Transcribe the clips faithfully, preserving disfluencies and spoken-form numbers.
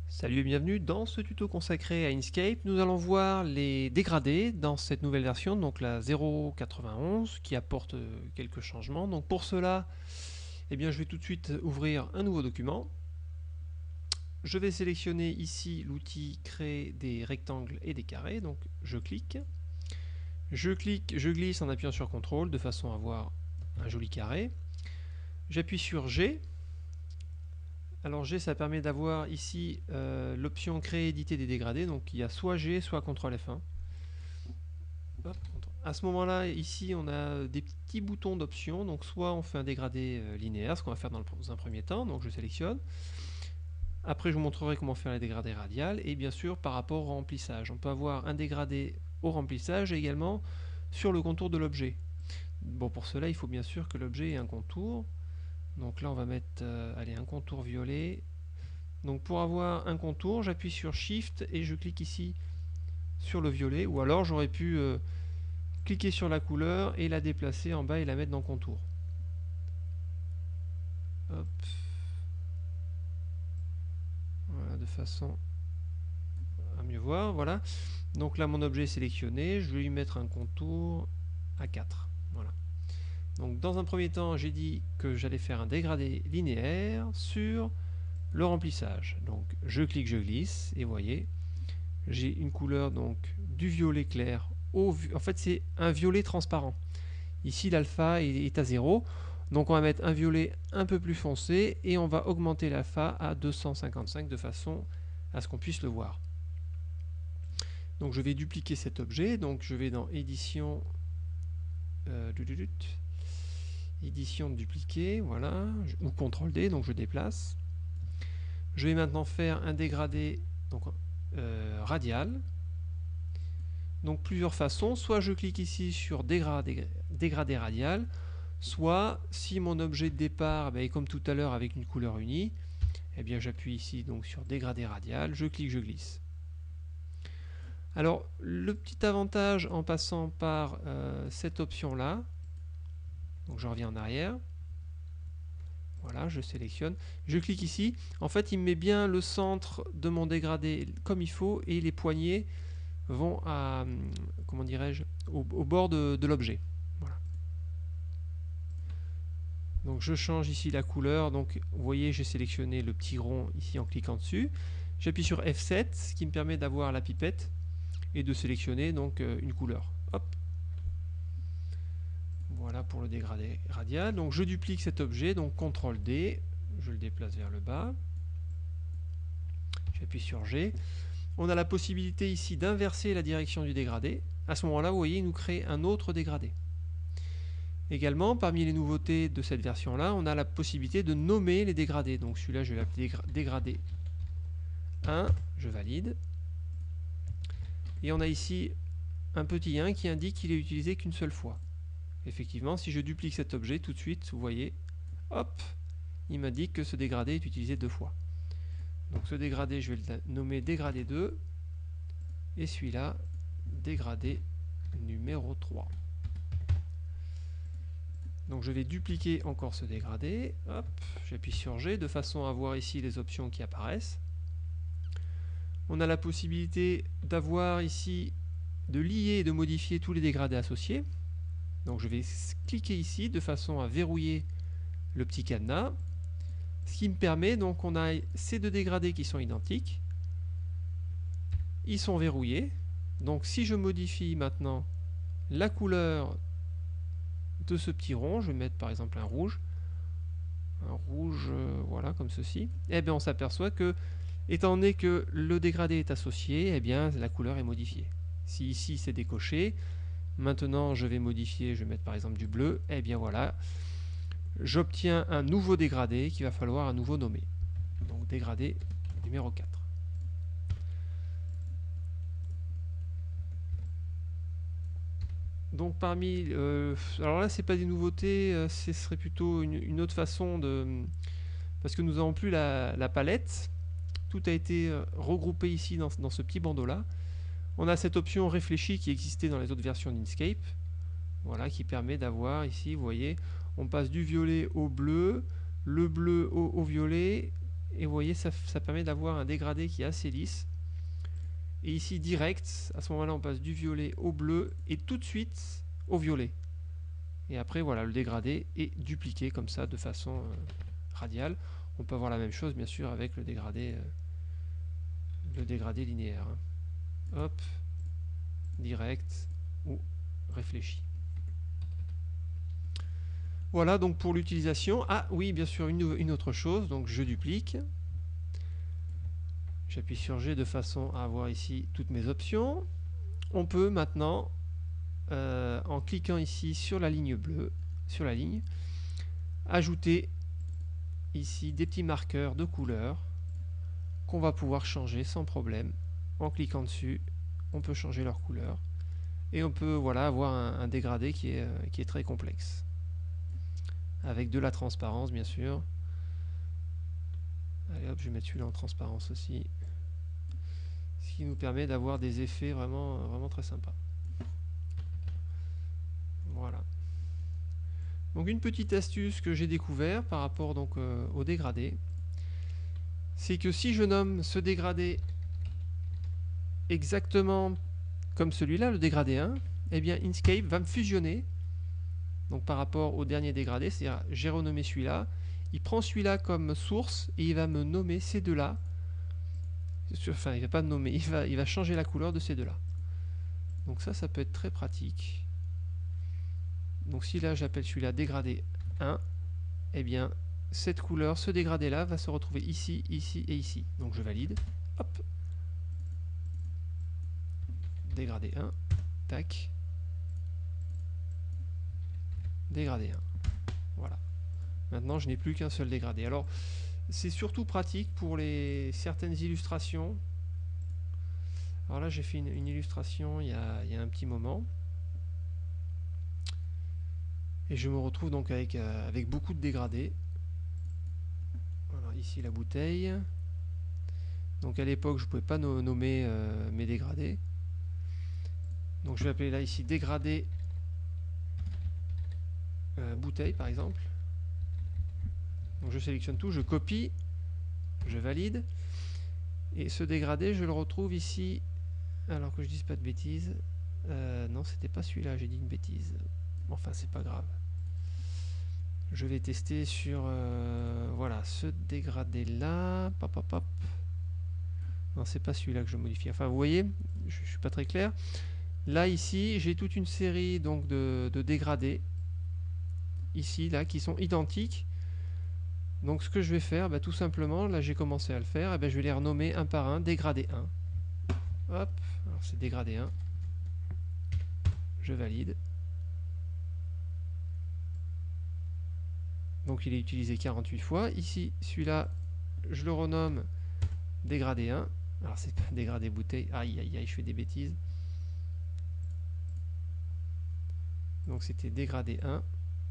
Salut et bienvenue dans ce tuto consacré à Inkscape. Nous allons voir les dégradés dans cette nouvelle version, donc la zéro point quatre-vingt-onze, qui apporte euh, quelques changements. Donc pour cela, eh bien, je vais tout de suite ouvrir un nouveau document. Je vais sélectionner ici l'outil créer des rectangles et des carrés, donc je clique. Je clique, je glisse en appuyant sur contrôle de façon à avoir un joli carré. J'appuie sur G. Alors G, ça permet d'avoir ici euh, l'option créer éditer des dégradés, donc il y a soit G soit contrôle F un. Hop, à ce moment là ici on a des petits boutons d'options, donc soit on fait un dégradé euh, linéaire, ce qu'on va faire dans, le, dans un premier temps, donc je sélectionne. Après je vous montrerai comment faire les dégradés radiales, et bien sûr par rapport au remplissage, on peut avoir un dégradé au remplissage et également sur le contour de l'objet. Bon, pour cela il faut bien sûr que l'objet ait un contour. Donc là on va mettre euh, allez, un contour violet. Donc pour avoir un contour, j'appuie sur Shift et je clique ici sur le violet, ou alors j'aurais pu euh, cliquer sur la couleur et la déplacer en bas et la mettre dans le contour. Hop. Voilà, de façon à mieux voir. Voilà. Donc là mon objet est sélectionné, je vais lui mettre un contour à quatre. Voilà. Donc dans un premier temps, j'ai dit que j'allais faire un dégradé linéaire sur le remplissage. Donc je clique, je glisse, et vous voyez, j'ai une couleur donc du violet clair au... En fait c'est un violet transparent. Ici l'alpha est à zéro. Donc on va mettre un violet un peu plus foncé et on va augmenter l'alpha à deux cent cinquante-cinq de façon à ce qu'on puisse le voir. Donc je vais dupliquer cet objet. Donc je vais dans édition, euh, édition dupliquer, voilà, ou contrôle D, donc je déplace. Je vais maintenant faire un dégradé donc, euh, radial. Donc plusieurs façons, soit je clique ici sur dégradé, dégradé radial, soit si mon objet de départ ben, est comme tout à l'heure avec une couleur unie, eh bien j'appuie ici donc sur dégradé radial, je clique, je glisse. Alors le petit avantage en passant par euh, cette option là, donc je reviens en arrière, voilà, je sélectionne, je clique ici, en fait il me met bien le centre de mon dégradé comme il faut et les poignées vont à, comment dirais-je, au, au bord de, de l'objet. Voilà. Donc je change ici la couleur, donc vous voyez j'ai sélectionné le petit rond ici en cliquant dessus. J'appuie sur F sept, ce qui me permet d'avoir la pipette et de sélectionner donc euh, une couleur. Hop. Voilà pour le dégradé radial. Donc je duplique cet objet, donc contrôle D, je le déplace vers le bas. J'appuie sur G. On a la possibilité ici d'inverser la direction du dégradé. À ce moment-là, vous voyez, il nous crée un autre dégradé. Également, parmi les nouveautés de cette version-là, on a la possibilité de nommer les dégradés. Donc celui-là, je vais l'appeler dégradé un, je valide. Et on a ici un petit un qui indique qu'il est utilisé qu'une seule fois. Effectivement, si je duplique cet objet, tout de suite, vous voyez, hop, il m'indique que ce dégradé est utilisé deux fois. Donc ce dégradé, je vais le nommer dégradé deux. Et celui-là, dégradé numéro trois. Donc je vais dupliquer encore ce dégradé, hop, j'appuie sur G de façon à voir ici les options qui apparaissent. On a la possibilité d'avoir ici, de lier et de modifier tous les dégradés associés. Donc je vais cliquer ici de façon à verrouiller le petit cadenas. Ce qui me permet, donc on a ces deux dégradés qui sont identiques. Ils sont verrouillés. Donc si je modifie maintenant la couleur de ce petit rond, je vais mettre par exemple un rouge, un rouge, euh, voilà, comme ceci, et bien on s'aperçoit que, étant donné que le dégradé est associé, et bien la couleur est modifiée. Si ici c'est décoché, maintenant je vais modifier, je vais mettre par exemple du bleu, et bien voilà, j'obtiens un nouveau dégradé qu'il va falloir à nouveau nommer. Donc dégradé numéro quatre. Donc parmi, euh, alors là c'est pas des nouveautés, euh, ce serait plutôt une, une autre façon de, parce que nous n'avons plus la, la palette, tout a été euh, regroupé ici dans, dans ce petit bandeau là. On a cette option réfléchie qui existait dans les autres versions d'Inkscape, voilà, qui permet d'avoir ici, vous voyez, on passe du violet au bleu, le bleu au, au violet, Et vous voyez, ça, ça permet d'avoir un dégradé qui est assez lisse. Et ici, direct, à ce moment-là, on passe du violet au bleu et tout de suite au violet. Et après, voilà, le dégradé est dupliqué comme ça, de façon euh, radiale. On peut avoir la même chose, bien sûr, avec le dégradé, euh, le dégradé linéaire. Hein. Hop, direct ou réfléchi. Voilà donc pour l'utilisation. Ah oui, bien sûr, une, une autre chose. Donc je duplique. J'appuie sur G de façon à avoir ici toutes mes options. On peut maintenant, euh, en cliquant ici sur la ligne bleue, sur la ligne, ajouter ici des petits marqueurs de couleur qu'on va pouvoir changer sans problème. En cliquant dessus, on peut changer leur couleur. Et on peut voilà, avoir un, un dégradé qui est, euh, qui est très complexe. Avec de la transparence, bien sûr. Allez hop, je vais mettre celui-là en transparence aussi. Ce qui nous permet d'avoir des effets vraiment, vraiment très sympas. Voilà. Donc une petite astuce que j'ai découvert par rapport donc euh, au dégradé, c'est que si je nomme ce dégradé exactement comme celui-là, le dégradé un, eh bien Inkscape va me fusionner donc par rapport au dernier dégradé, c'est-à-dire j'ai renommé celui-là, il prend celui-là comme source et il va me nommer ces deux-là. Enfin, il va pas me nommer, il va, il va changer la couleur de ces deux-là. Donc ça, ça peut être très pratique. Donc si là j'appelle celui-là dégradé un, eh bien cette couleur, ce dégradé-là va se retrouver ici, ici et ici. Donc je valide. Hop. Dégradé un. Tac. Dégradé un. Voilà. Maintenant, je n'ai plus qu'un seul dégradé. Alors, c'est surtout pratique pour les certaines illustrations. Alors là, j'ai fait une, une illustration il y, a, il y a un petit moment. Et je me retrouve donc avec, euh, avec beaucoup de dégradés. Alors ici, la bouteille. Donc à l'époque, je ne pouvais pas no nommer euh, mes dégradés. Donc je vais appeler là ici dégradé euh, bouteille, par exemple. Donc je sélectionne tout, je copie, je valide. Et ce dégradé, je le retrouve ici, alors que je dise pas de bêtises. Euh, non, c'était pas celui-là, j'ai dit une bêtise. Enfin, c'est pas grave. Je vais tester sur euh, voilà, ce dégradé-là. Pop, pop, pop. Non, c'est pas celui-là que je modifie. Enfin, vous voyez, je, je suis pas très clair. Là, ici, j'ai toute une série donc, de, de dégradés. Ici, là, qui sont identiques. Donc, ce que je vais faire, bah, tout simplement, là, j'ai commencé à le faire. Et bah, je vais les renommer un par un. Dégradé un. Hop. Alors, c'est dégradé un. Je valide. Donc il est utilisé quarante-huit fois. Ici, celui-là, je le renomme dégradé un. Alors c'est pas dégradé bouteille. Aïe, aïe, aïe, je fais des bêtises. Donc c'était dégradé un.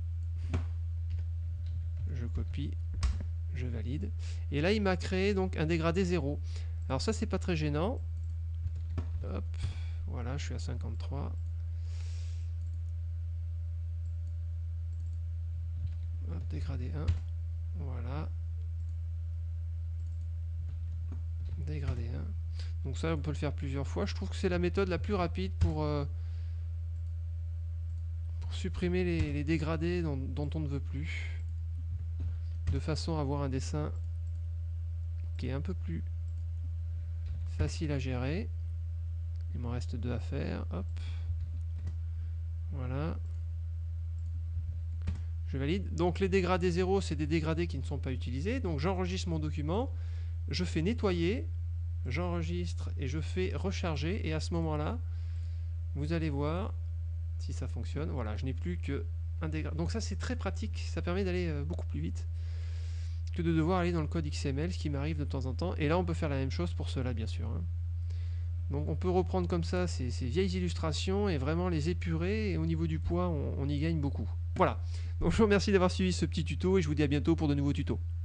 Je copie. Je valide. Et là, il m'a créé donc un dégradé zéro. Alors ça, c'est pas très gênant. Hop. Voilà, je suis à cinquante-trois. Hop, dégradé un. Voilà. Dégradé un. Donc ça, on peut le faire plusieurs fois. Je trouve que c'est la méthode la plus rapide pour, euh, pour supprimer les, les dégradés dont, dont on ne veut plus. De façon à avoir un dessin qui est un peu plus facile à gérer. Il m'en reste deux à faire. Hop. Voilà. Je valide. Donc les dégradés zéro, c'est des dégradés qui ne sont pas utilisés. Donc j'enregistre mon document, je fais nettoyer, j'enregistre et je fais recharger. Et à ce moment-là, vous allez voir si ça fonctionne. Voilà, je n'ai plus qu'un dégradé. Donc ça, c'est très pratique. Ça permet d'aller euh, beaucoup plus vite que de devoir aller dans le code X M L, ce qui m'arrive de temps en temps. Et là, on peut faire la même chose pour cela, bien sûr. Hein. Donc on peut reprendre comme ça ces, ces vieilles illustrations et vraiment les épurer. Et au niveau du poids, on, on y gagne beaucoup. Voilà. Donc je vous remercie d'avoir suivi ce petit tuto et je vous dis à bientôt pour de nouveaux tutos.